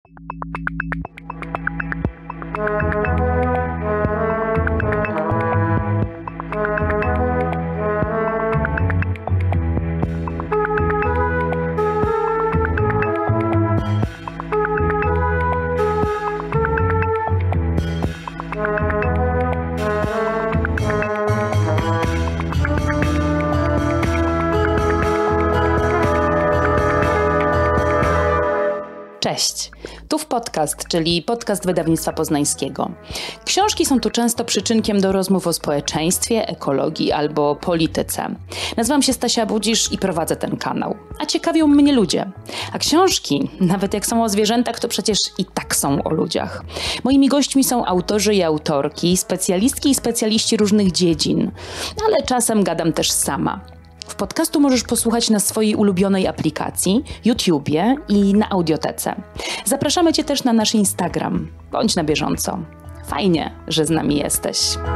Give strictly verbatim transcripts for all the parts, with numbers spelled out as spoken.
Cześć, tu w podcast, czyli podcast Wydawnictwa Poznańskiego. Książki są tu często przyczynkiem do rozmów o społeczeństwie, ekologii albo polityce. Nazywam się Stasia Budzisz i prowadzę ten kanał. A ciekawią mnie ludzie. A książki, nawet jak są o zwierzętach, to przecież i tak są o ludziach. Moimi gośćmi są autorzy i autorki, specjalistki i specjaliści różnych dziedzin. Ale czasem gadam też sama. W podcastu możesz posłuchać na swojej ulubionej aplikacji, YouTubie i na Audiotece. Zapraszamy Cię też na nasz Instagram. Bądź na bieżąco. Fajnie, że z nami jesteś.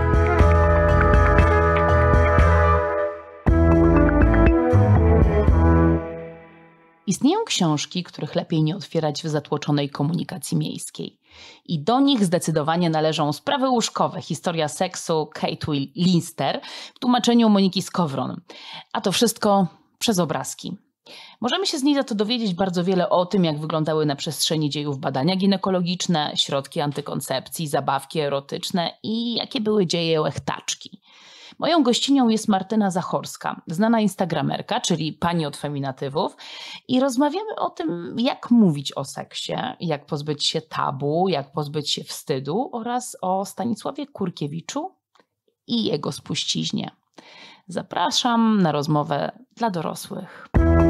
Istnieją książki, których lepiej nie otwierać w zatłoczonej komunikacji miejskiej. I do nich zdecydowanie należą Sprawy łóżkowe, historia seksu Kate Lister w tłumaczeniu Moniki Skowron. A to wszystko przez obrazki. Możemy się z niej za to dowiedzieć bardzo wiele o tym, jak wyglądały na przestrzeni dziejów badania ginekologiczne, środki antykoncepcji, zabawki erotyczne i jakie były dzieje łechtaczki. Moją gościnią jest Martyna Zachorska, znana instagramerka, czyli pani od feminatywów, i rozmawiamy o tym, jak mówić o seksie, jak pozbyć się tabu, jak pozbyć się wstydu oraz o Stanisławie Kurkiewiczu i jego spuściźnie. Zapraszam na rozmowę dla dorosłych.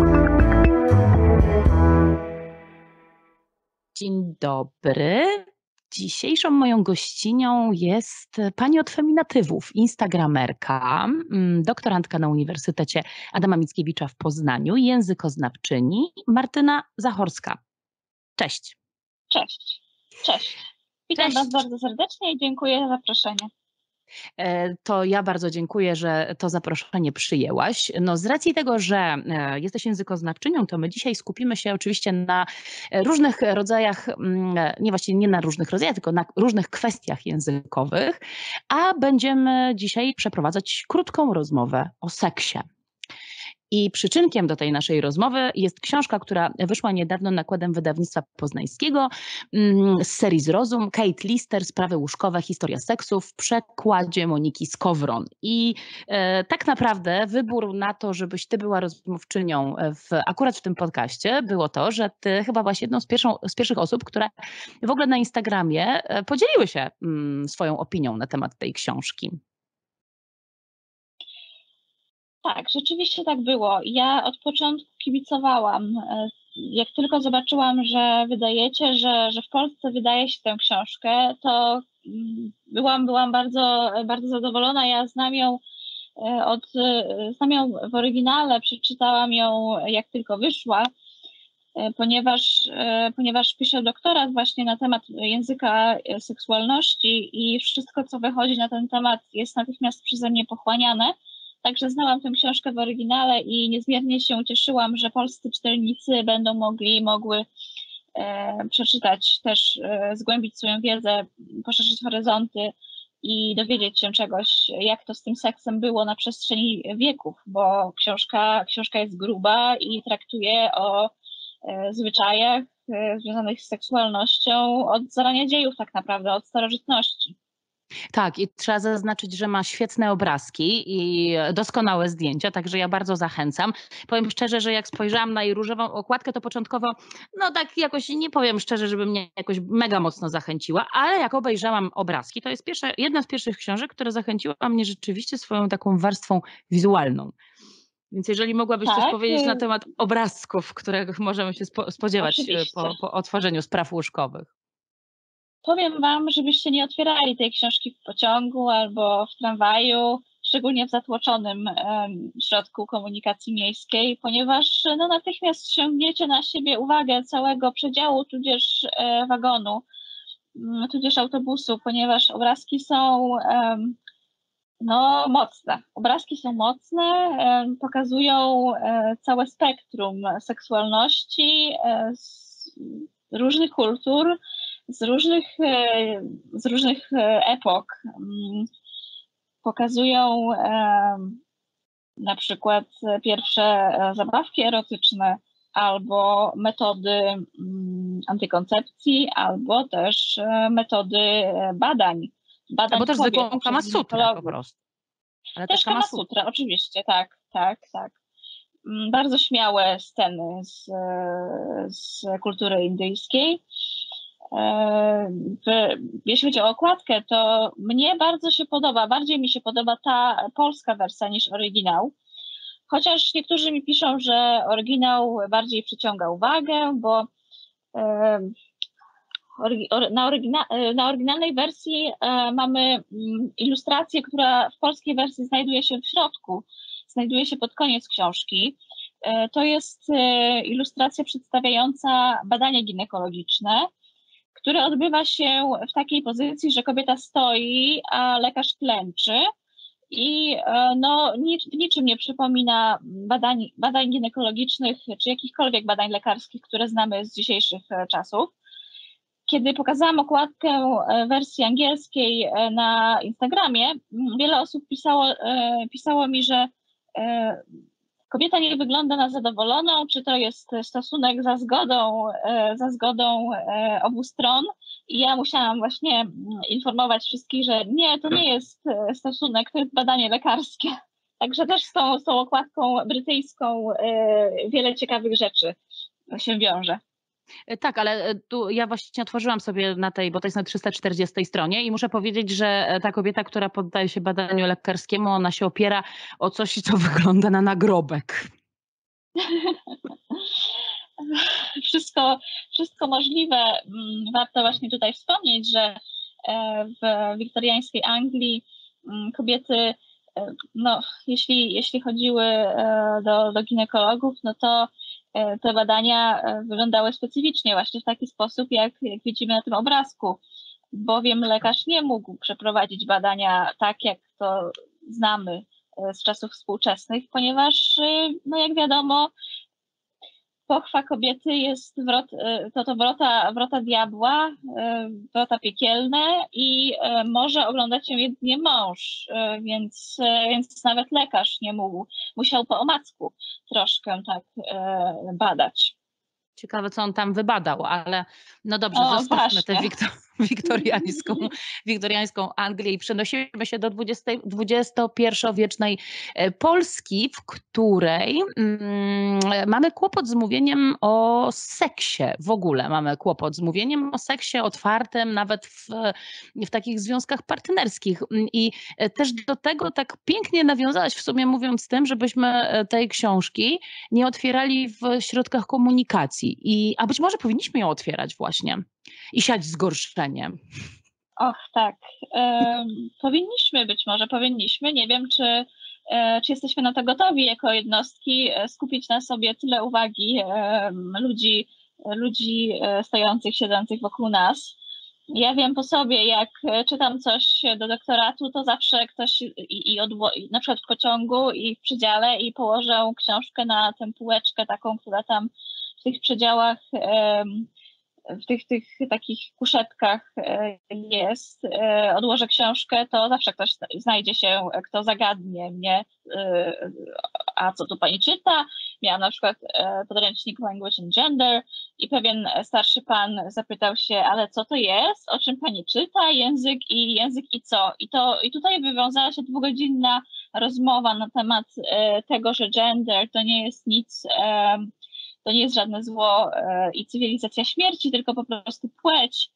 Dzień dobry. Dzisiejszą moją gościnią jest pani od feminatywów, instagramerka, doktorantka na Uniwersytecie Adama Mickiewicza w Poznaniu, językoznawczyni Martyna Zachorska. Cześć. Cześć. Cześć. Witam Cześć. Was bardzo serdecznie i dziękuję za zaproszenie. To ja bardzo dziękuję, że to zaproszenie przyjęłaś. No z racji tego, że jesteś językoznawczynią, to my dzisiaj skupimy się oczywiście na różnych rodzajach, nie właściwie nie na różnych rodzajach, tylko na różnych kwestiach językowych, a będziemy dzisiaj przeprowadzać krótką rozmowę o seksie. I przyczynkiem do tej naszej rozmowy jest książka, która wyszła niedawno nakładem Wydawnictwa Poznańskiego z serii Zrozum, Kate Lister, Sprawy łóżkowe, historia seksu w przekładzie Moniki Skowron. I e, tak naprawdę wybór na to, żebyś ty była rozmówczynią w, akurat w tym podcaście, było to, że ty chyba byłaś jedną z, pierwszą, z pierwszych osób, które w ogóle na Instagramie podzieliły się mm, swoją opinią na temat tej książki. Tak, rzeczywiście tak było. Ja od początku kibicowałam. Jak tylko zobaczyłam, że wydajecie, że, że w Polsce wydaje się tę książkę, to byłam, byłam bardzo, bardzo zadowolona. Ja znam ją, od, znam ją w oryginale, przeczytałam ją jak tylko wyszła, ponieważ, ponieważ piszę doktorat właśnie na temat języka seksualności i wszystko, co wychodzi na ten temat, jest natychmiast przeze mnie pochłaniane. Także znałam tę książkę w oryginale i niezmiernie się cieszyłam, że polscy czytelnicy będą mogli, mogły e, przeczytać też, e, zgłębić swoją wiedzę, poszerzyć horyzonty i dowiedzieć się czegoś, jak to z tym seksem było na przestrzeni wieków, bo książka, książka jest gruba i traktuje o e, zwyczajach e, związanych z seksualnością od zarania dziejów tak naprawdę, od starożytności. Tak, i trzeba zaznaczyć, że ma świetne obrazki i doskonałe zdjęcia, także ja bardzo zachęcam. Powiem szczerze, że jak spojrzałam na jej różową okładkę, to początkowo, no tak jakoś nie powiem szczerze, żeby mnie jakoś mega mocno zachęciła, ale jak obejrzałam obrazki, to jest pierwsza, jedna z pierwszych książek, która zachęciła mnie rzeczywiście swoją taką warstwą wizualną. Więc jeżeli mogłabyś tak, coś powiedzieć na temat obrazków, których możemy się spo, spodziewać po, po otworzeniu spraw łóżkowych. Powiem wam, żebyście nie otwierali tej książki w pociągu albo w tramwaju, szczególnie w zatłoczonym um, środku komunikacji miejskiej, ponieważ no, natychmiast ściągniecie na siebie uwagę całego przedziału, tudzież e, wagonu, m, tudzież autobusu, ponieważ obrazki są um, no, mocne. Obrazki są mocne, e, pokazują e, całe spektrum seksualności, e, s, różnych kultur, z różnych, z różnych epok. Pokazują na przykład pierwsze zabawki erotyczne, albo metody antykoncepcji, albo też metody badań. badań albo też kobiet zwykłą przez Kama Sutrę po ginekologów. prostu. Ale Też też Kama Kama Sutrę. Sutra, oczywiście, tak, tak, tak. Bardzo śmiałe sceny z, z kultury indyjskiej. W, jeśli chodzi o okładkę, to mnie bardzo się podoba, bardziej mi się podoba ta polska wersja niż oryginał. Chociaż niektórzy mi piszą, że oryginał bardziej przyciąga uwagę, bo na, oryginal, na oryginalnej wersji mamy ilustrację, która w polskiej wersji znajduje się w środku, znajduje się pod koniec książki. To jest ilustracja przedstawiająca badanie ginekologiczne, które odbywa się w takiej pozycji, że kobieta stoi, a lekarz klęczy. I no, nic, niczym nie przypomina badań, badań ginekologicznych czy jakichkolwiek badań lekarskich, które znamy z dzisiejszych czasów. Kiedy pokazałam okładkę wersji angielskiej na Instagramie, wiele osób pisało, pisało mi, że kobieta nie wygląda na zadowoloną, czy to jest stosunek za zgodą, za zgodą obu stron. I ja musiałam właśnie informować wszystkich, że nie, to nie jest stosunek, to jest badanie lekarskie. Także też z tą, z tą okładką brytyjską wiele ciekawych rzeczy się wiąże. Tak, ale tu ja właśnie otworzyłam sobie na tej, bo to jest na trzysta czterdziestej stronie i muszę powiedzieć, że ta kobieta, która poddaje się badaniu lekarskiemu, ona się opiera o coś, co wygląda na nagrobek. Wszystko, wszystko możliwe. Warto właśnie tutaj wspomnieć, że w wiktoriańskiej Anglii kobiety, no, jeśli, jeśli chodziły do, do ginekologów, no to te badania wyglądały specyficznie, właśnie w taki sposób, jak, jak widzimy na tym obrazku, bowiem lekarz nie mógł przeprowadzić badania tak, jak to znamy z czasów współczesnych, ponieważ, no jak wiadomo, pochwa kobiety jest wrot, to, to wrota, wrota diabła, wrota piekielne i może oglądać ją jedynie mąż, więc, więc nawet lekarz nie mógł, musiał po omacku troszkę tak badać. Ciekawe, co on tam wybadał, ale no dobrze, O, zostawmy tę właśnie. wiktor, wiktoriańską, wiktoriańską Anglię i przenosimy się do dwudziestopierwowiecznej Polski, w której mm, mamy kłopot z mówieniem o seksie. W ogóle mamy kłopot z mówieniem o seksie otwartym, nawet w, w takich związkach partnerskich. I też do tego tak pięknie nawiązałaś w sumie, mówiąc tym, żebyśmy tej książki nie otwierali w środkach komunikacji. I, a być może powinniśmy ją otwierać właśnie i siać zgorszeniem. Och, tak. E, powinniśmy być może, powinniśmy. Nie wiem, czy, e, czy jesteśmy na to gotowi jako jednostki skupić na sobie tyle uwagi e, ludzi, ludzi stojących, siedzących wokół nas. Ja wiem po sobie, jak czytam coś do doktoratu, to zawsze ktoś i, i, odło- i na przykład w pociągu i w przedziale i położę książkę na tę półeczkę taką, która tam w tych przedziałach, w tych, tych takich kuszetkach jest, odłożę książkę, to zawsze ktoś znajdzie się, kto zagadnie mnie, a co tu pani czyta? Miałam na przykład podręcznik Language and Gender i pewien starszy pan zapytał się, ale co to jest? O czym pani czyta? Język i język i co? I, to, i tutaj wywiązała się dwugodzinna rozmowa na temat tego, że gender to nie jest nic, to nie jest żadne zło i cywilizacja śmierci, tylko po prostu płeć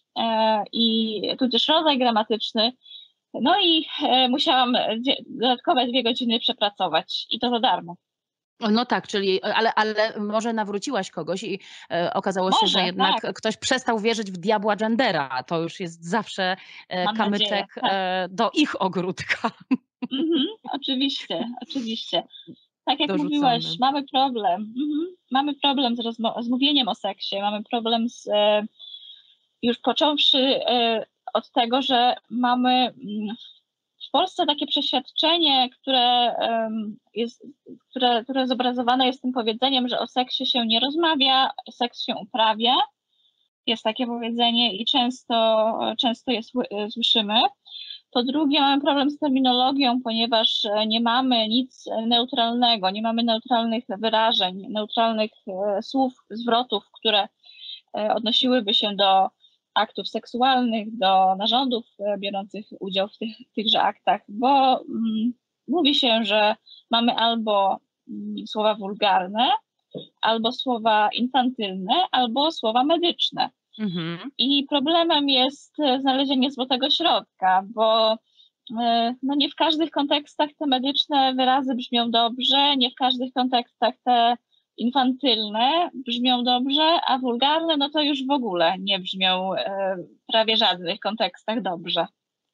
i tudzież rodzaj gramatyczny. No i musiałam dodatkowe dwie godziny przepracować i to za darmo. No tak, czyli, ale, ale może nawróciłaś kogoś i e, okazało się, Może, że jednak tak. ktoś przestał wierzyć w diabła gendera. To już jest zawsze e, Mam kamyczek nadzieję, tak. e, do ich ogródka. Mhm, oczywiście, oczywiście. Tak jak Dorzucony. mówiłaś, mamy problem. Mhm. Mamy problem z, rozmo- z mówieniem o seksie, mamy problem z, e, już począwszy e, od tego, że mamy mm, w Polsce takie przeświadczenie, które, um, jest, które, które zobrazowane jest tym powiedzeniem, że o seksie się nie rozmawia, seks się uprawia. Jest takie powiedzenie i często, często je słyszymy. Po drugie, mamy problem z terminologią, ponieważ nie mamy nic neutralnego, nie mamy neutralnych wyrażeń, neutralnych słów, zwrotów, które odnosiłyby się do aktów seksualnych, do narządów biorących udział w tych, tychże aktach, bo mm, mówi się, że mamy albo mm, słowa wulgarne, albo słowa infantylne, albo słowa medyczne. Mhm. I problemem jest znalezienie złotego środka, bo no nie w każdych kontekstach te medyczne wyrazy brzmią dobrze, nie w każdych kontekstach te infantylne brzmią dobrze, a wulgarne no to już w ogóle nie brzmią w prawie żadnych kontekstach dobrze.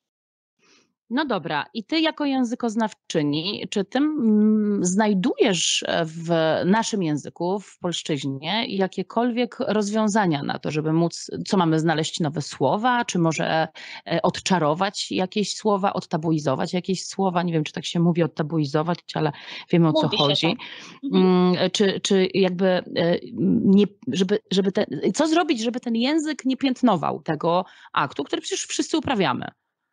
No dobra, i ty jako językoznawczyni, czy ty mm, znajdujesz w naszym języku, w polszczyźnie, jakiekolwiek rozwiązania na to, żeby móc, co mamy znaleźć nowe słowa, czy może odczarować jakieś słowa, odtabuizować jakieś słowa? Nie wiem, czy tak się mówi odtabuizować, ale wiemy o co Mówi chodzi. Tak. Mhm. Czy, czy jakby nie, żeby, żeby te, co zrobić, żeby ten język nie piętnował tego aktu, który przecież wszyscy uprawiamy?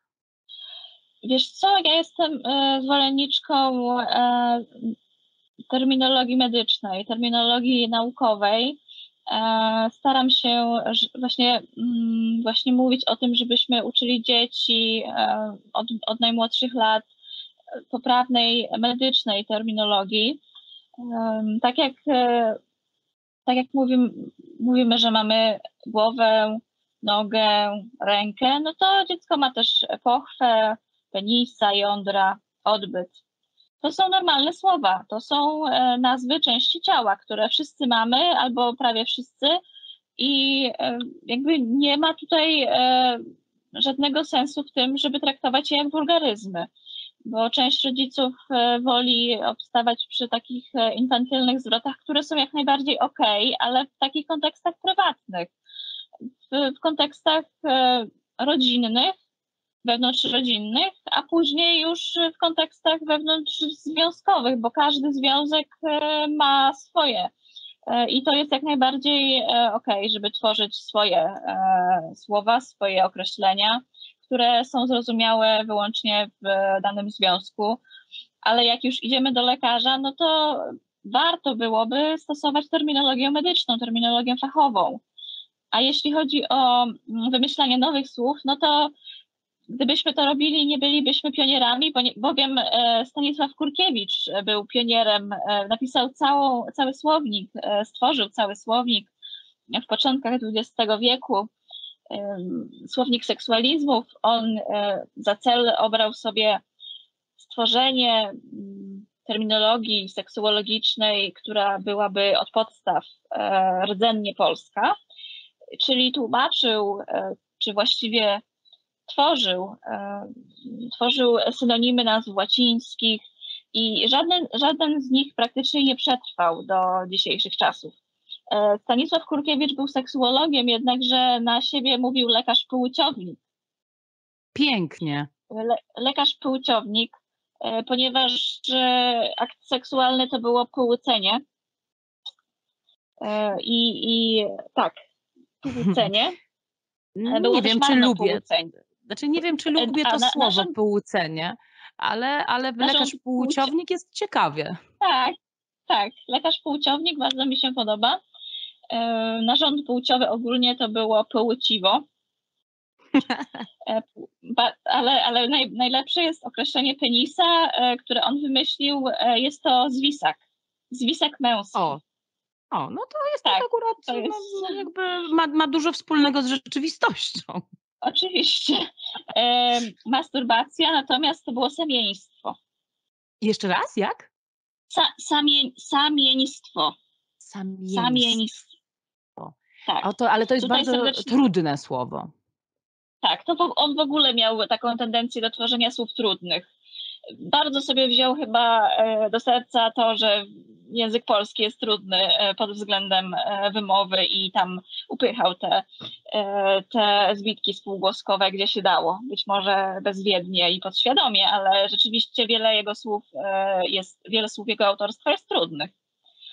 Wiesz co, ja jestem e, zwolenniczką e, terminologii medycznej, terminologii naukowej. E, staram się właśnie, mm, właśnie mówić o tym, żebyśmy uczyli dzieci e, od, od najmłodszych lat poprawnej medycznej terminologii. E, tak jak, e, tak jak mówimy, mówimy, że mamy głowę, nogę, rękę, no to dziecko ma też pochwę, penisa, jądra, odbyt. To są normalne słowa, to są e, nazwy części ciała, które wszyscy mamy albo prawie wszyscy i e, jakby nie ma tutaj e, żadnego sensu w tym, żeby traktować je jak wulgaryzmy, bo część rodziców e, woli obstawać przy takich e, infantylnych zwrotach, które są jak najbardziej okej, ale w takich kontekstach prywatnych. W, w kontekstach e, rodzinnych, wewnątrzrodzinnych, a później już w kontekstach wewnątrzzwiązkowych, bo każdy związek ma swoje. I to jest jak najbardziej okej, okay, żeby tworzyć swoje słowa, swoje określenia, które są zrozumiałe wyłącznie w danym związku. Ale jak już idziemy do lekarza, no to warto byłoby stosować terminologię medyczną, terminologię fachową. A jeśli chodzi o wymyślanie nowych słów, no to gdybyśmy to robili, nie bylibyśmy pionierami, bowiem Stanisław Kurkiewicz był pionierem, napisał całą, cały słownik, stworzył cały słownik w początkach dwudziestego wieku, słownik seksualizmów. On za cel obrał sobie stworzenie terminologii seksuologicznej, która byłaby od podstaw rdzennie polska, czyli tłumaczył, czy właściwie tworzył, tworzył synonimy nazw łacińskich i żaden, żaden z nich praktycznie nie przetrwał do dzisiejszych czasów. Stanisław Kurkiewicz był seksuologiem, jednakże na siebie mówił lekarz płciownik. Pięknie. Le, lekarz płciownik, ponieważ akt seksualny to było płcenie. I, i tak, płcenie. Było nie wiem, czy lubię. Płcenie. Znaczy nie wiem, czy lubię to na, słowo naszym... płcenie, ale, ale lekarz płciownik jest ciekawie. Tak, tak. Lekarz płciownik bardzo mi się podoba. Narząd płciowy ogólnie to było płciwo. ale ale naj, najlepsze jest określenie penisa, które on wymyślił. Jest to zwisak. Zwisak męski. O. O, no to jest tak, akurat, to jest... No, jakby ma, ma dużo wspólnego z rzeczywistością. Oczywiście. E, masturbacja, natomiast to było samieństwo. Jeszcze raz, jak? Sa, samie, samieństwo. Samieństwo. Samieństwo. Tak. O to, ale to jest Tutaj bardzo serdecznie... trudne słowo. Tak, to on w ogóle miał taką tendencję do tworzenia słów trudnych. Bardzo sobie wziął chyba do serca to, że język polski jest trudny pod względem wymowy i tam upychał te, te zbitki spółgłoskowe, gdzie się dało. Być może bezwiednie i podświadomie, ale rzeczywiście wiele jego słów jest, wiele słów jego autorstwa jest trudnych.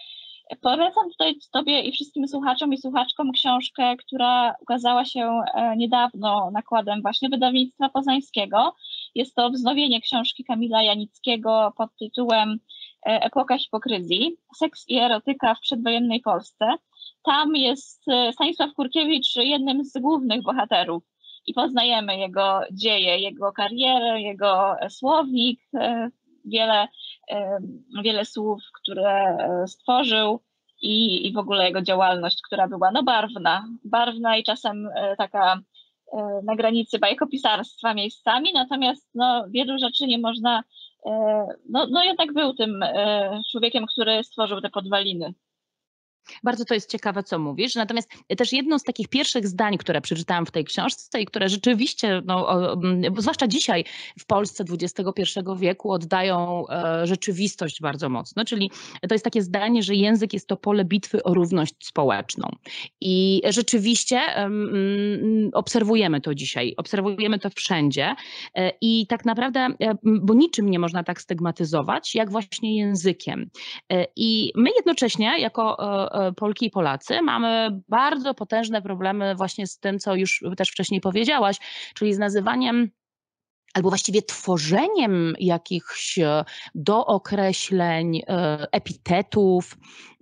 Polecam tutaj Tobie i wszystkim słuchaczom i słuchaczkom książkę, która ukazała się niedawno nakładem właśnie wydawnictwa poznańskiego. Jest to wznowienie książki Kamila Janickiego pod tytułem Epoka hipokryzji. Seks i erotyka w przedwojennej Polsce. Tam jest Stanisław Kurkiewicz jednym z głównych bohaterów i poznajemy jego dzieje, jego karierę, jego słownik, wiele, wiele słów, które stworzył i, i w ogóle jego działalność, która była no barwna, barwna i czasem taka na granicy bajkopisarstwa miejscami, natomiast no, wielu rzeczy nie można, no, no jednak był tym człowiekiem, który stworzył te podwaliny. Bardzo to jest ciekawe, co mówisz. Natomiast też jedno z takich pierwszych zdań, które przeczytałam w tej książce i które rzeczywiście, no, o, zwłaszcza dzisiaj w Polsce dwudziestego pierwszego wieku oddają e, rzeczywistość bardzo mocno, czyli to jest takie zdanie, że język jest to pole bitwy o równość społeczną. I rzeczywiście um, obserwujemy to dzisiaj, obserwujemy to wszędzie e, i tak naprawdę, e, bo niczym nie można tak stygmatyzować, jak właśnie językiem. E, I my jednocześnie jako e, Polki i Polacy mamy bardzo potężne problemy właśnie z tym, co już też wcześniej powiedziałaś, czyli z nazywaniem albo właściwie tworzeniem jakichś dookreśleń, epitetów,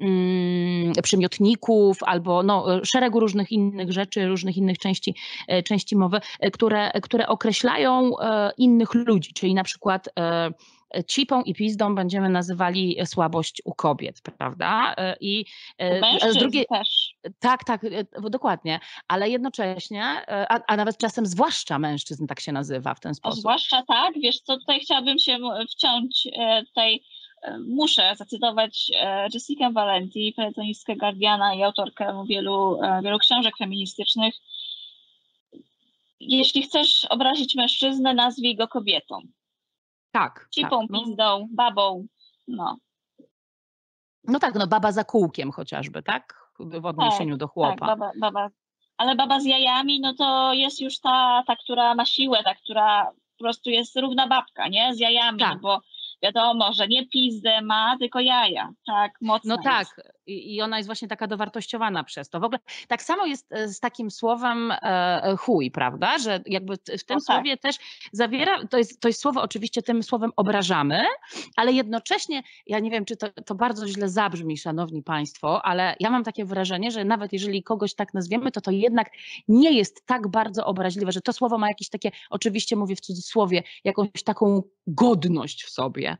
przymiotników albo no, szeregu różnych innych rzeczy, różnych innych części, części mowy, które, które określają innych ludzi, czyli na przykład cipą i pizdą będziemy nazywali słabość u kobiet, prawda? I z drugiej też. Tak, tak, dokładnie, ale jednocześnie, a, a nawet czasem zwłaszcza mężczyzn tak się nazywa w ten sposób. A zwłaszcza tak, wiesz co, tutaj chciałabym się wciąć, tutaj muszę zacytować Jessica Valenti, felietonistkę Guardiana i autorkę wielu, wielu książek feministycznych. Jeśli chcesz obrazić mężczyznę, nazwij go kobietą. Tak. Cipą, tak, no. pizdą, babą, no. No tak, no baba za kółkiem chociażby, tak? W odniesieniu tak, do chłopa. Tak, baba, baba. Ale baba z jajami, no to jest już ta, ta, która ma siłę, ta, która po prostu jest równa babka, nie? Z jajami, tak. No bo wiadomo, że nie pizdę ma, tylko jaja, tak, mocno No tak, jest. I, i ona jest właśnie taka dowartościowana przez to. W ogóle tak samo jest z takim słowem e, chuj, prawda? Że jakby w tym O, słowie tak. też zawiera, to jest, to jest słowo oczywiście tym słowem obrażamy, ale jednocześnie, ja nie wiem, czy to, to bardzo źle zabrzmi, szanowni państwo, ale ja mam takie wrażenie, że nawet jeżeli kogoś tak nazwiemy, to to jednak nie jest tak bardzo obraźliwe, że to słowo ma jakieś takie, oczywiście mówię w cudzysłowie, jakąś taką godność w sobie.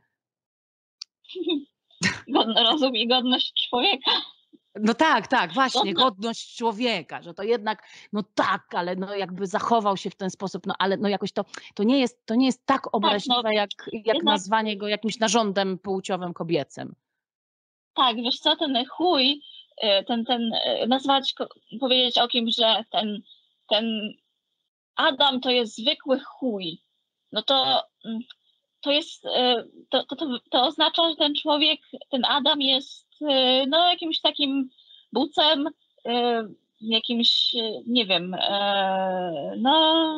Rozum i godność człowieka. No tak, tak, właśnie, Godno... godność człowieka, że to jednak, no tak, ale no jakby zachował się w ten sposób, no ale no jakoś to, to, nie, jest, to nie jest tak obraźliwe, tak, no, jak, jak jednak... nazwanie go jakimś narządem płciowym kobiecym. Tak, wiesz co, ten chuj, ten, ten nazwać, powiedzieć o kimś, że ten, ten Adam to jest zwykły chuj, no to... To jest, to, to, to, to oznacza, że ten człowiek, ten Adam jest no, jakimś takim bucem, jakimś, nie wiem, no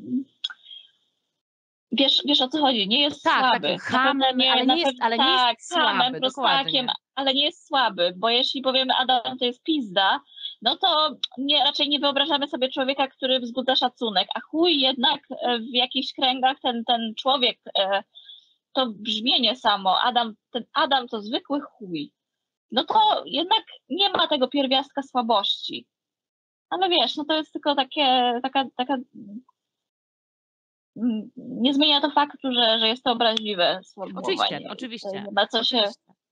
wiesz, wiesz o co chodzi, nie jest tak, słaby. Tak, hamem, nie, ale, nie jest, ale tak, nie jest słaby, hamem, prostakiem, ale nie jest słaby, bo jeśli powiemy Adam to jest pizda, no to nie, raczej nie wyobrażamy sobie człowieka, który wzbudza szacunek, a chuj jednak w jakichś kręgach ten, ten człowiek, to brzmienie samo, Adam, ten Adam to zwykły chuj, no to jednak nie ma tego pierwiastka słabości. Ale wiesz, no to jest tylko takie, taka, taka nie zmienia to faktu, że, że jest to obraźliwe sformułowanie. Oczywiście, oczywiście. Na co się...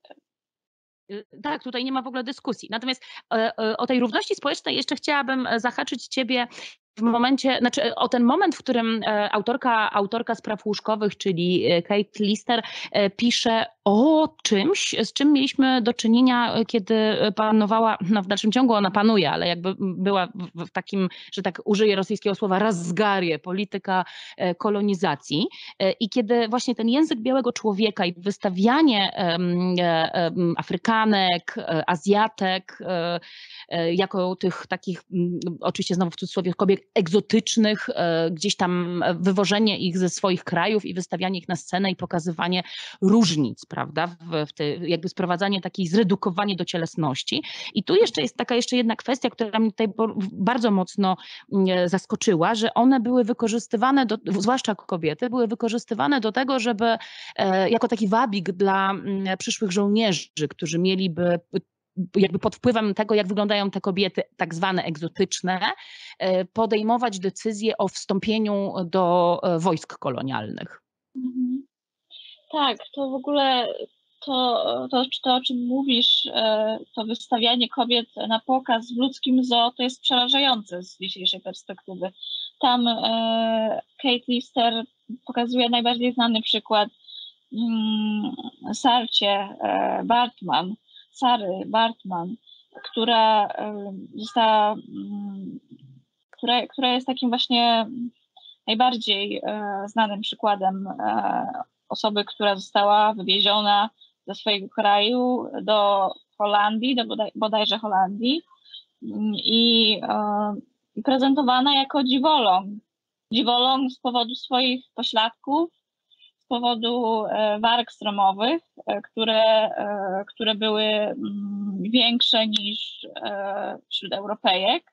Tak, tutaj nie ma w ogóle dyskusji. Natomiast o tej równości społecznej jeszcze chciałabym zahaczyć ciebie w momencie, znaczy o ten moment, w którym autorka, autorka spraw łóżkowych, czyli Kate Lister, pisze o czymś, z czym mieliśmy do czynienia, kiedy panowała, no w dalszym ciągu ona panuje, ale jakby była w takim, że tak użyję rosyjskiego słowa, razgarie, polityka kolonizacji. I kiedy właśnie ten język białego człowieka i wystawianie um, um, Afrykanek, Azjatek jako tych takich, oczywiście znowu w cudzysłowie, kobiet egzotycznych, gdzieś tam wywożenie ich ze swoich krajów i wystawianie ich na scenę i pokazywanie różnic, prawda, w, w te, jakby sprowadzanie takiej, zredukowanie do cielesności. I tu jeszcze jest taka jeszcze jedna kwestia, która mnie tutaj bardzo mocno zaskoczyła, że one były wykorzystywane, do, zwłaszcza kobiety, były wykorzystywane do tego, żeby jako taki wabik dla przyszłych żołnierzy, którzy mieliby jakby pod wpływem tego, jak wyglądają te kobiety tak zwane egzotyczne, podejmować decyzje o wstąpieniu do wojsk kolonialnych. Mhm. Tak, to w ogóle to, to, to, o czym mówisz, to wystawianie kobiet na pokaz w ludzkim zoo, to jest przerażające z dzisiejszej perspektywy. Tam Kate Lister pokazuje najbardziej znany przykład Sarcie Bartman, Sary Bartman, która została, która, która jest takim właśnie najbardziej znanym przykładem osoby, która została wywieziona ze swojego kraju do Holandii, do bodaj, bodajże Holandii i prezentowana jako dziwoląg. Dziwoląg z powodu swoich pośladków, z powodu warg stromowych, które, które były większe niż wśród Europejek.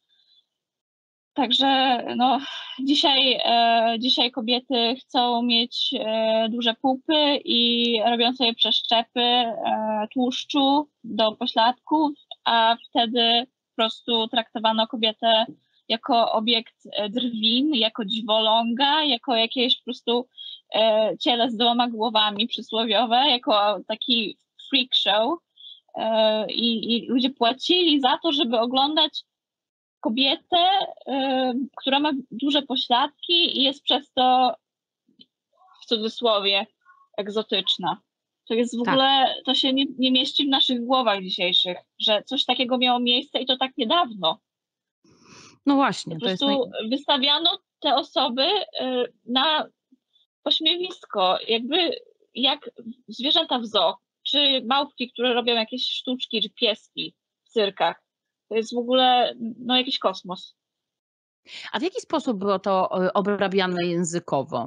Także no, dzisiaj, e, dzisiaj kobiety chcą mieć e, duże pupy i robią sobie przeszczepy e, tłuszczu do pośladków, a wtedy po prostu traktowano kobietę jako obiekt drwin, jako dziwoląga, jako jakieś po prostu e, ciele z dwoma głowami przysłowiowe, jako taki freak show e, i, i ludzie płacili za to, żeby oglądać kobietę, y, która ma duże pośladki i jest przez to, w cudzysłowie, egzotyczna. To jest w tak. ogóle, to się nie, nie mieści w naszych głowach dzisiejszych, że coś takiego miało miejsce i to tak niedawno. No właśnie. Po prostu to jest naj... wystawiano te osoby y, na pośmiewisko, jakby jak zwierzęta w zoo, czy małpki, które robią jakieś sztuczki, czy pieski w cyrkach. To jest w ogóle no, jakiś kosmos. A w jaki sposób było to obrabiane językowo?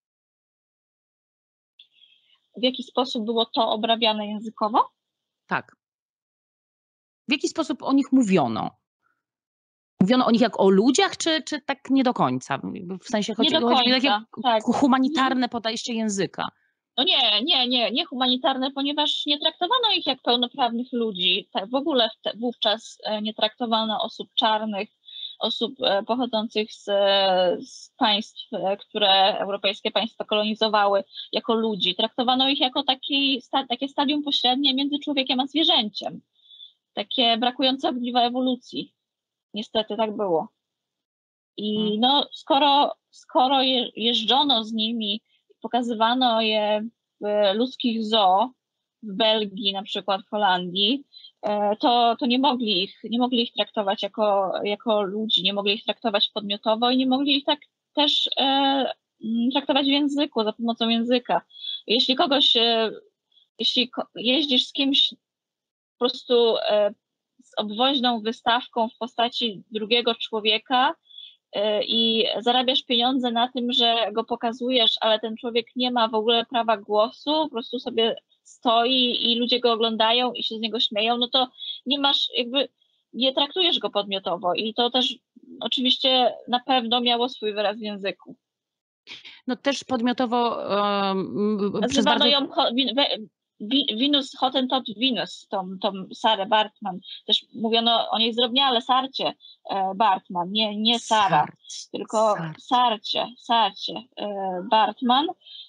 W jaki sposób było to obrabiane językowo? Tak. W jaki sposób o nich mówiono? Mówiono o nich jak o ludziach, czy, czy tak nie do końca? W sensie chodzi, nie do chodzi o takie tak. humanitarne podejście języka. No nie, nie, nie, nie humanitarne, ponieważ nie traktowano ich jak pełnoprawnych ludzi. Tak, w ogóle wówczas nie traktowano osób czarnych, osób pochodzących z, z państw, które europejskie państwa kolonizowały, jako ludzi. Traktowano ich jako taki, takie stadium pośrednie między człowiekiem a zwierzęciem. Takie brakujące ogniwa ewolucji. Niestety tak było. I no, skoro, skoro jeżdżono z nimi, pokazywano je w ludzkich zoo, w Belgii, na przykład w Holandii, to, to nie mogli ich, nie mogli ich traktować jako, jako ludzi, nie mogli ich traktować podmiotowo i nie mogli ich tak też e, traktować w języku, za pomocą języka. Jeśli kogoś, e, jeśli jeździsz z kimś po prostu e, z obwoźną wystawką w postaci drugiego człowieka, i zarabiasz pieniądze na tym, że go pokazujesz, ale ten człowiek nie ma w ogóle prawa głosu, po prostu sobie stoi i ludzie go oglądają i się z niego śmieją, no to nie masz jakby, nie traktujesz go podmiotowo i to też oczywiście na pewno miało swój wyraz w języku. No też podmiotowo um, Nazywano bardzo... ją Venus, Hottentot Venus, tą, tą Sarę Bartman. Też mówiono o niej zdrobniale Sarcie Bartman, nie, nie Sara, Sarc, tylko Sarc. Sarcie, Sarcie Bartman.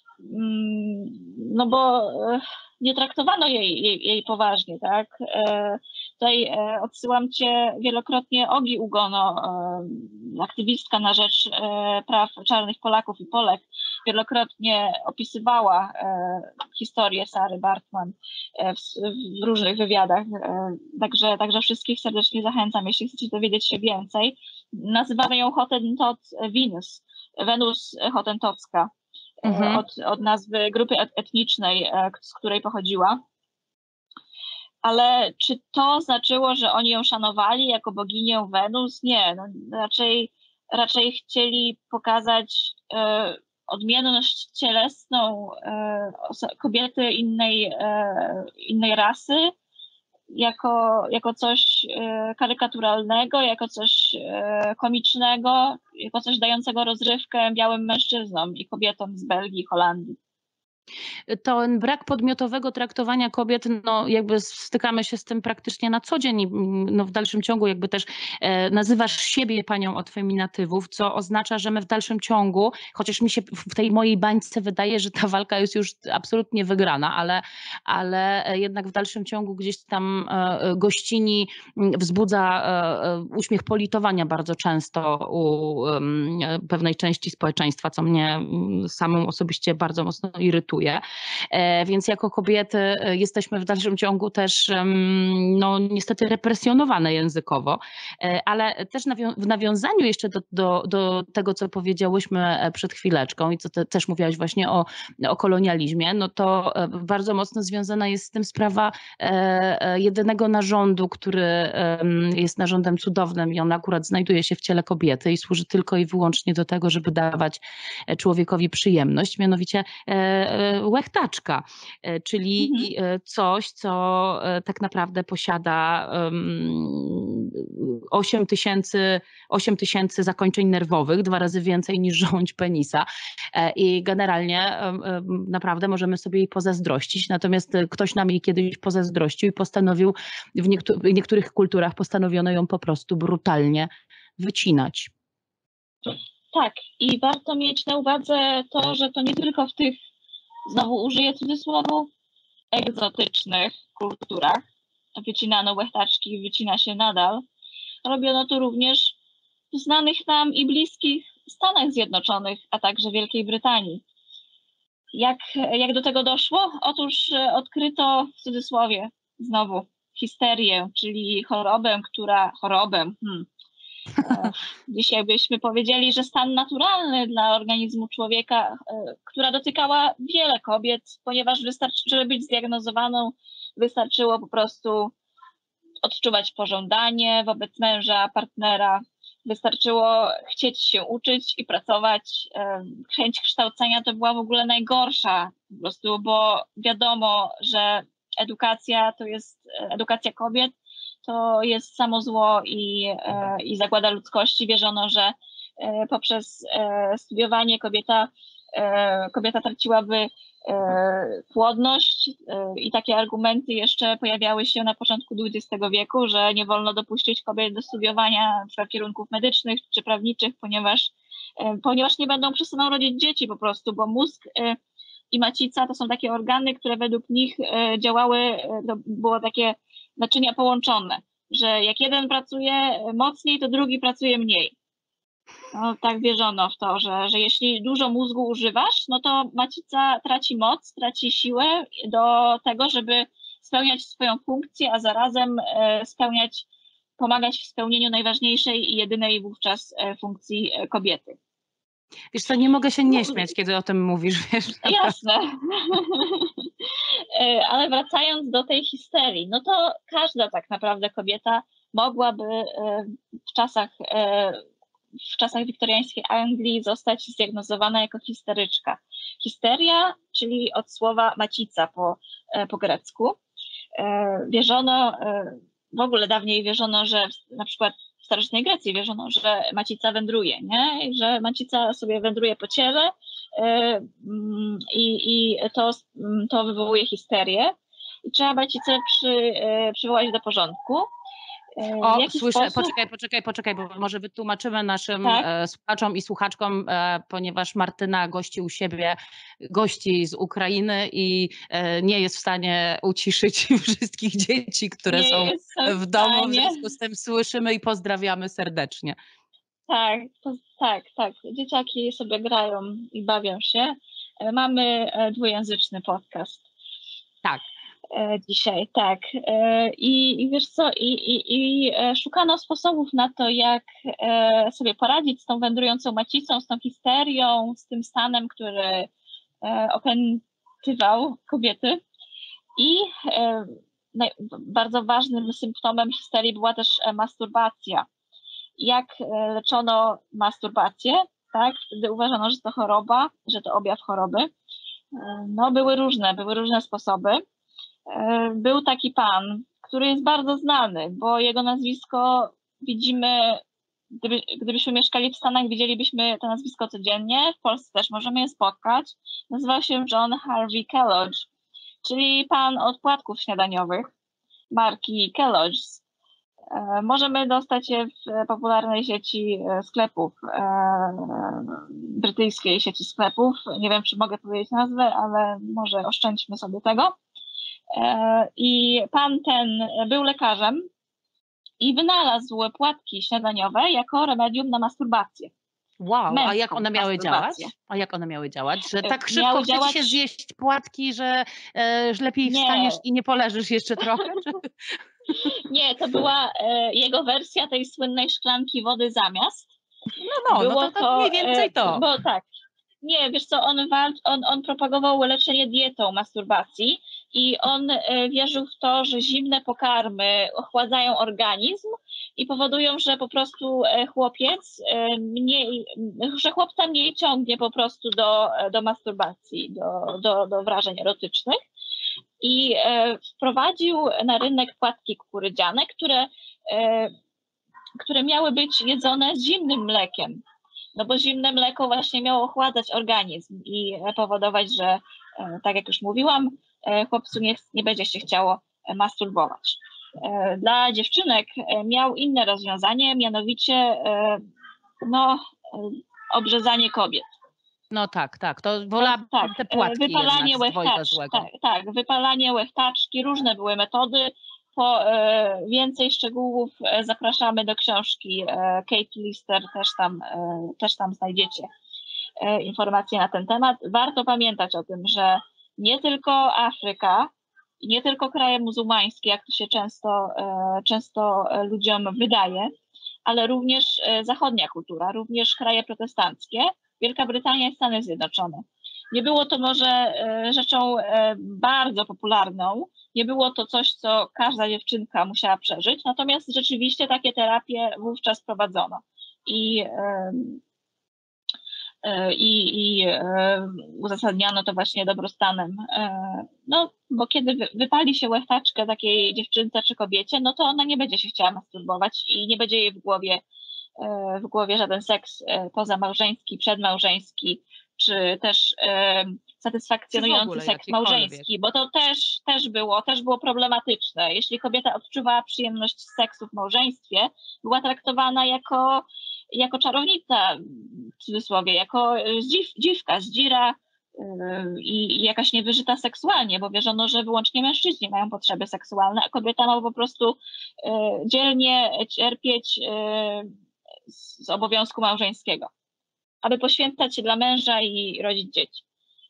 No bo nie traktowano jej, jej, jej poważnie, tak? Tutaj odsyłam cię wielokrotnie Ogi Ugono, aktywistka na rzecz praw czarnych Polaków i Polek, wielokrotnie opisywała historię Sary Bartman w, w różnych wywiadach, także, także wszystkich serdecznie zachęcam, jeśli chcecie dowiedzieć się więcej. Nazywamy ją Hottentot Venus, Wenus Hottentocka. Mhm. Od, od nazwy grupy etnicznej, z której pochodziła. Ale czy to znaczyło, że oni ją szanowali jako boginię Wenus? Nie, no raczej raczej chcieli pokazać odmienność cielesną kobiety innej, innej rasy jako, jako coś karykaturalnego, jako coś komicznego, jako coś dającego rozrywkę białym mężczyznom i kobietom z Belgii i Holandii. Ten brak podmiotowego traktowania kobiet, no jakby stykamy się z tym praktycznie na co dzień, no w dalszym ciągu jakby też e, nazywasz siebie panią od feminatywów, co oznacza, że my w dalszym ciągu, chociaż mi się w tej mojej bańce wydaje, że ta walka jest już absolutnie wygrana, ale, ale jednak w dalszym ciągu gdzieś tam e, gościni wzbudza e, uśmiech politowania bardzo często u e, pewnej części społeczeństwa, co mnie samą osobiście bardzo mocno irytuje. Więc jako kobiety jesteśmy w dalszym ciągu też no niestety represjonowane językowo, ale też w nawiązaniu jeszcze do, do, do tego, co powiedziałyśmy przed chwileczką i co te, też mówiłaś właśnie o, o kolonializmie, no to bardzo mocno związana jest z tym sprawa jedynego narządu, który jest narządem cudownym i on akurat znajduje się w ciele kobiety i służy tylko i wyłącznie do tego, żeby dawać człowiekowi przyjemność, mianowicie łechtaczka, czyli mhm. coś, co tak naprawdę posiada osiem tysięcy, osiem tysięcy zakończeń nerwowych, dwa razy więcej niż żołądź penisa i generalnie naprawdę możemy sobie jej pozazdrościć, natomiast ktoś nam jej kiedyś pozazdrościł i postanowił, w, niektó- w niektórych kulturach postanowiono ją po prostu brutalnie wycinać. Tak, i warto mieć na uwadze to, że to nie tylko w tych, znowu użyję cudzysłowu, egzotycznych kulturach wycinano łechtaczki, wycina się nadal. Robiono to również w znanych nam i bliskich Stanach Zjednoczonych, a także Wielkiej Brytanii. Jak, jak do tego doszło? Otóż odkryto, w cudzysłowie, znowu, histerię, czyli chorobę, która... chorobę, hmm, Dzisiaj byśmy powiedzieli, że stan naturalny dla organizmu człowieka, która dotykała wiele kobiet, ponieważ wystarczy, żeby być zdiagnozowaną, wystarczyło po prostu odczuwać pożądanie wobec męża, partnera, wystarczyło chcieć się uczyć i pracować. Chęć kształcenia to była w ogóle najgorsza, po prostu, bo wiadomo, że edukacja to jest edukacja kobiet, to jest samo zło i, i zagłada ludzkości. Wierzono, że poprzez studiowanie kobieta, kobieta traciłaby płodność i takie argumenty jeszcze pojawiały się na początku dwudziestego wieku, że nie wolno dopuścić kobiet do studiowania np. kierunków medycznych czy prawniczych, ponieważ, ponieważ nie będą przestaną rodzić dzieci po prostu, bo mózg i macica to są takie organy, które według nich działały, to było takie naczynia połączone, że jak jeden pracuje mocniej, to drugi pracuje mniej. No, tak wierzono w to, że, że jeśli dużo mózgu używasz, no to macica traci moc, traci siłę do tego, żeby spełniać swoją funkcję, a zarazem spełniać, pomagać w spełnieniu najważniejszej i jedynej wówczas funkcji kobiety. Wiesz co, nie mogę się nie śmiać, kiedy o tym mówisz, wiesz. Jasne. Ale wracając do tej histerii, no to każda tak naprawdę kobieta mogłaby w czasach, w czasach wiktoriańskiej Anglii zostać zdiagnozowana jako histeryczka. Histeria, czyli od słowa macica po, po grecku. Wierzono, w ogóle dawniej wierzono, że na przykład w starożytnej Grecji wierzono, że macica wędruje, nie? I że macica sobie wędruje po ciele i, i to, to wywołuje histerię. I trzeba macicę przy, przywołać do porządku. O, słyszę, sposób? poczekaj, poczekaj, poczekaj, bo może wytłumaczymy naszym tak? słuchaczom i słuchaczkom, ponieważ Martyna gości u siebie, gości z Ukrainy i nie jest w stanie uciszyć wszystkich dzieci, które nie są w domu, w związku z tym słyszymy i pozdrawiamy serdecznie. Tak, to, tak, tak. Dzieciaki sobie grają i bawią się. Mamy dwujęzyczny podcast. Tak. Dzisiaj, tak. I, i wiesz co, i, i, i szukano sposobów na to, jak sobie poradzić z tą wędrującą macicą, z tą histerią, z tym stanem, który opętywał kobiety. I bardzo ważnym symptomem histerii była też masturbacja. jak leczono masturbację, tak? Wtedy uważano, że to choroba, że to objaw choroby. No, były różne, były różne sposoby. Był taki pan, który jest bardzo znany, bo jego nazwisko widzimy, gdyby, gdybyśmy mieszkali w Stanach, widzielibyśmy to nazwisko codziennie, w Polsce też możemy je spotkać. Nazywał się John Harvey Kellogg, czyli pan od płatków śniadaniowych marki Kellogg's. Możemy dostać je w popularnej sieci sklepów, brytyjskiej sieci sklepów. Nie wiem, czy mogę powiedzieć nazwę, ale może oszczędźmy sobie tego. I pan ten był lekarzem i wynalazł płatki śniadaniowe jako remedium na masturbację. Wow, a jak one miały działać? masturbację. A jak one miały działać? Że tak Miały szybko chce ci działać- się zjeść płatki, że, e, że lepiej Nie. wstaniesz i nie poleżysz jeszcze trochę? Czy... Nie, to była e, jego wersja tej słynnej szklanki wody zamiast. No, no, no to, to mniej więcej e, to. Bo tak, nie, wiesz co, on, walcz, on, on propagował leczenie dietą masturbacji i on e, wierzył w to, że zimne pokarmy ochładzają organizm i powodują, że po prostu e, chłopiec e, mniej, że chłopca mniej ciągnie po prostu do, do masturbacji, do, do, do wrażeń erotycznych. I e, wprowadził na rynek płatki kukurydziane, które, e, które miały być jedzone z zimnym mlekiem. No bo zimne mleko właśnie miało ochładzać organizm i powodować, że e, tak jak już mówiłam, e, chłopcu nie, nie będzie się chciało masturbować. E, dla dziewczynek e, miał inne rozwiązanie, mianowicie e, no, e, obrzezanie kobiet. No tak, tak, to wolałabym tak, te płatki wypalanie jednak z dwojga łechtaczki, złego. tak, tak, wypalanie łechtaczki, różne były metody. Po e, więcej szczegółów e, zapraszamy do książki e, Kate Lister, też tam, e, też tam znajdziecie e, informacje na ten temat. Warto pamiętać o tym, że nie tylko Afryka, nie tylko kraje muzułmańskie, jak to się często, e, często ludziom wydaje, ale również e, zachodnia kultura, również kraje protestanckie, Wielka Brytania i Stany Zjednoczone. Nie było to może e, rzeczą e, bardzo popularną, nie było to coś, co każda dziewczynka musiała przeżyć, natomiast rzeczywiście takie terapie wówczas prowadzono. I, e, e, i, i e, uzasadniano to właśnie dobrostanem. E, no, bo kiedy wy, wypali się łechtaczkę takiej dziewczynce czy kobiecie, no to ona nie będzie się chciała masturbować i nie będzie jej w głowie w głowie żaden seks pozamałżeński, przedmałżeński, czy też e, satysfakcjonujący seks małżeński, bo to też, też, było, też było problematyczne. Jeśli kobieta odczuwała przyjemność z seksu w małżeństwie, była traktowana jako, jako czarownica, w cudzysłowie, jako dziw, dziwka, zdzira yy, i jakaś niewyżyta seksualnie, bo wierzono, że wyłącznie mężczyźni mają potrzeby seksualne, a kobieta ma po prostu yy, dzielnie cierpieć yy, z, z obowiązku małżeńskiego, aby poświęcać się dla męża i rodzić dzieci.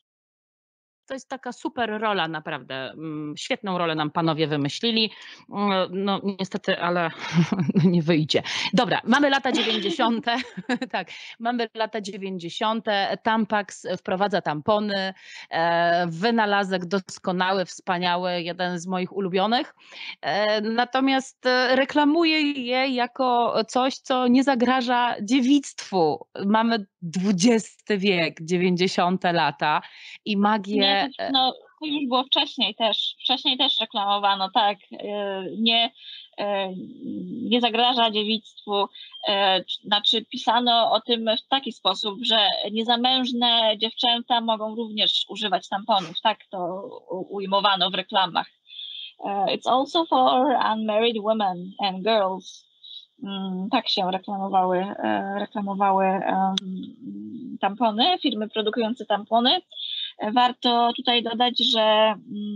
To jest taka super rola, naprawdę. Świetną rolę nam panowie wymyślili. No niestety, ale nie wyjdzie. Dobra, mamy lata dziewięćdziesiąte. Tak, mamy lata dziewięćdziesiąte. Tampax wprowadza tampony. Wynalazek doskonały, wspaniały, jeden z moich ulubionych. Natomiast reklamuje je jako coś, co nie zagraża dziewictwu. Mamy dwudziesty wiek, dziewięćdziesiąte lata i magię. Nie, to, no, to już było wcześniej też. Wcześniej też reklamowano, tak. Nie, nie zagraża dziewictwu. Znaczy pisano o tym w taki sposób, że niezamężne dziewczęta mogą również używać tamponów. Tak to ujmowano w reklamach. It's also for unmarried women and girls. Tak się reklamowały, reklamowały tampony, firmy produkujące tampony. Warto tutaj dodać, że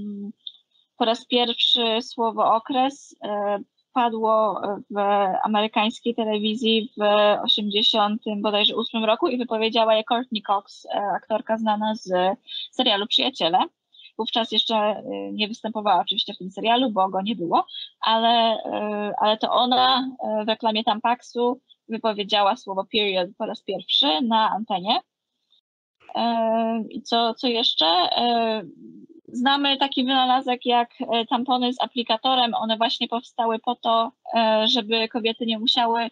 po raz pierwszy słowo okres padło w amerykańskiej telewizji w osiemdziesiątym bodajże ósmym roku i wypowiedziała je Courtney Cox, aktorka znana z serialu Przyjaciele. Wówczas jeszcze nie występowała oczywiście w tym serialu, bo go nie było, ale, ale to ona w reklamie Tampaxu wypowiedziała słowo period po raz pierwszy na antenie. I co, co jeszcze? znamy taki wynalazek jak tampony z aplikatorem. One właśnie powstały po to, żeby kobiety nie musiały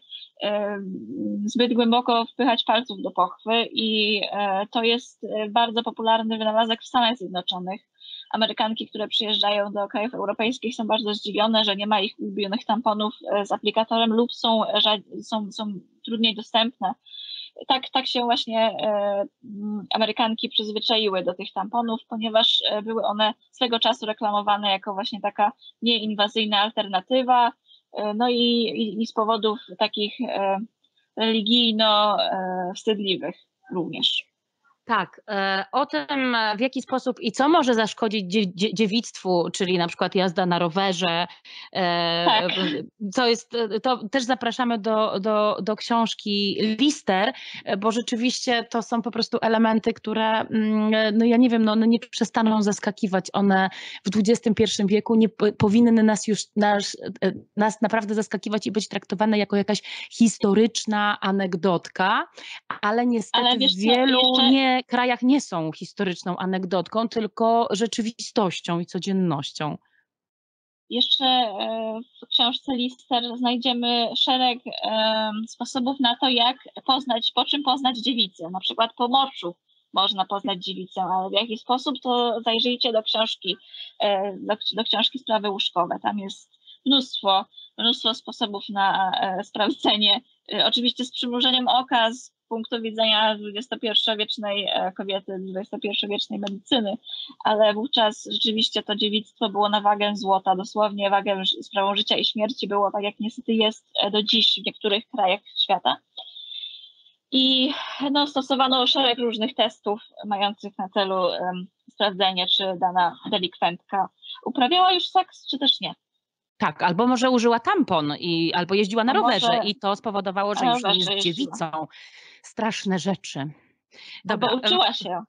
zbyt głęboko wpychać palców do pochwy i to jest bardzo popularny wynalazek w Stanach Zjednoczonych. Amerykanki, które przyjeżdżają do krajów europejskich, są bardzo zdziwione, że nie ma ich ulubionych tamponów z aplikatorem lub są, są, są trudniej dostępne. Tak, tak się właśnie e, Amerykanki przyzwyczaiły do tych tamponów, ponieważ były one swego czasu reklamowane jako właśnie taka nieinwazyjna alternatywa, e, no i, i, i z powodów takich e, religijno-wstydliwych również. Tak, o tym, w jaki sposób i co może zaszkodzić dzie- dziewictwu, czyli na przykład jazda na rowerze, Tak. to jest, to też zapraszamy do, do, do książki Lister, bo rzeczywiście to są po prostu elementy, które, no ja nie wiem, no one nie przestaną zaskakiwać, one w dwudziestym pierwszym wieku nie powinny nas już, nas, nas naprawdę zaskakiwać i być traktowane jako jakaś historyczna anegdotka, ale niestety ale wiesz, w wielu jeszcze... nie krajach nie są historyczną anegdotką, tylko rzeczywistością i codziennością. Jeszcze w książce Lister znajdziemy szereg sposobów na to, jak poznać, po czym poznać dziewicę. Na przykład po moczu można poznać dziewicę, ale w jaki sposób, to zajrzyjcie do książki, do, do książki Sprawy łóżkowe. Tam jest mnóstwo, mnóstwo sposobów na sprawdzenie, oczywiście z przymrużeniem oka, z punktu widzenia dwudziestopierwowiecznej kobiety, dwudziestopierwowiecznej medycyny, ale wówczas rzeczywiście to dziewictwo było na wagę złota, dosłownie wagę sprawą życia i śmierci było, tak jak niestety jest do dziś w niektórych krajach świata. I no, stosowano szereg różnych testów mających na celu um, sprawdzenie, czy dana delikwentka uprawiała już seks, czy też nie. Tak, albo może użyła tampon, i, albo jeździła na rowerze może... i to spowodowało, że już nie jest jeździła. dziewicą. Straszne rzeczy. Dobra. Albo uczyła się.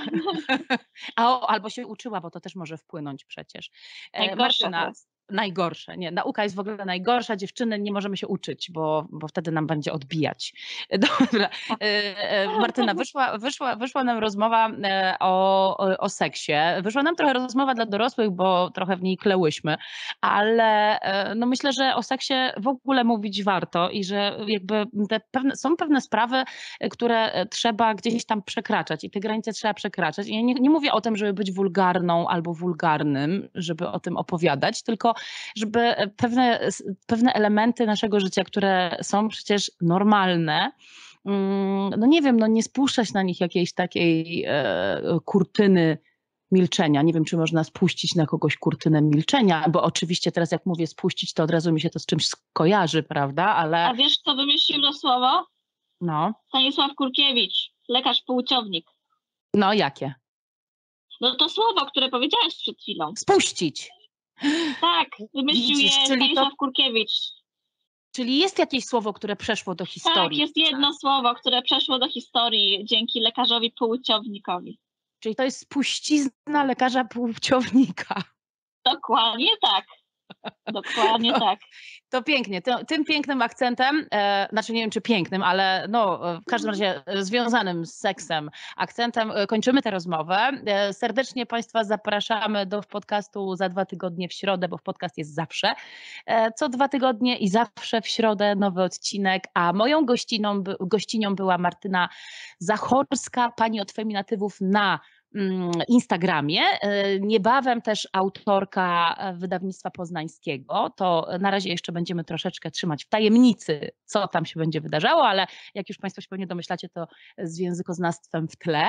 A, albo się uczyła, bo to też może wpłynąć przecież. Martyna, najgorsze. Nie, nauka jest w ogóle najgorsza. Dziewczyny, nie możemy się uczyć, bo, bo wtedy nam będzie odbijać. Dobra. Martyna, wyszła, wyszła, wyszła nam rozmowa o, o, o seksie. Wyszła nam trochę rozmowa dla dorosłych, bo trochę w niej klełyśmy, ale no myślę, że o seksie w ogóle mówić warto i że jakby te pewne, są pewne sprawy, które trzeba gdzieś tam przekraczać i te granice trzeba przekraczać. I ja nie, nie mówię o tym, żeby być wulgarną albo wulgarnym, żeby o tym opowiadać, tylko żeby pewne, pewne elementy naszego życia, które są przecież normalne, no nie wiem, no nie spuszczać na nich jakiejś takiej e, kurtyny milczenia. Nie wiem, czy można spuścić na kogoś kurtynę milczenia, bo oczywiście teraz jak mówię spuścić, to od razu mi się to z czymś skojarzy, prawda? Ale... A wiesz, kto wymyślił to słowo? No. Stanisław Kurkiewicz, lekarz płciownik. No, jakie? No to słowo, które powiedziałaś przed chwilą. Spuścić. Tak, wymyślił je Stanisław to... Kurkiewicz. Czyli jest jakieś słowo, które przeszło do historii. Tak, jest jedno słowo, które przeszło do historii dzięki lekarzowi płciownikowi. Czyli to jest spuścizna lekarza płciownika. Dokładnie tak. Dokładnie to, tak. To pięknie. To, tym pięknym akcentem, e, znaczy nie wiem czy pięknym, ale no w każdym razie związanym z seksem akcentem kończymy tę rozmowę. E, serdecznie Państwa zapraszamy do podcastu za dwa tygodnie w środę, bo podcast jest zawsze. E, co dwa tygodnie i zawsze w środę nowy odcinek, a moją gościną, gościnią była Martyna Zachorska, pani od feminatywów na Instagramie. Niebawem też autorka wydawnictwa poznańskiego. To na razie jeszcze będziemy troszeczkę trzymać w tajemnicy, co tam się będzie wydarzało, ale jak już Państwo się pewnie domyślacie, to z językoznawstwem w tle.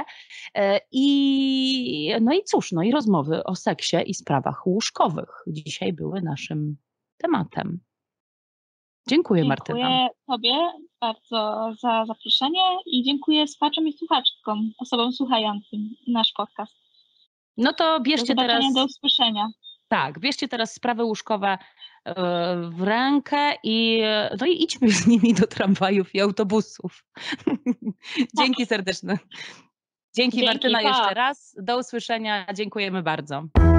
I no i cóż, no i rozmowy o seksie i sprawach łóżkowych dzisiaj były naszym tematem. Dziękuję, Martyna. Dziękuję Tobie bardzo za zaproszenie i dziękuję słuchaczom i słuchaczkom, osobom słuchającym nasz podcast. No to bierzcie do teraz... Do usłyszenia. Tak, bierzcie teraz sprawy łóżkowe w rękę i, no i idźmy z nimi do tramwajów i autobusów. Dzięki serdeczne. Dzięki, Dzięki Martyna pa. Jeszcze raz. Do usłyszenia. Dziękujemy bardzo.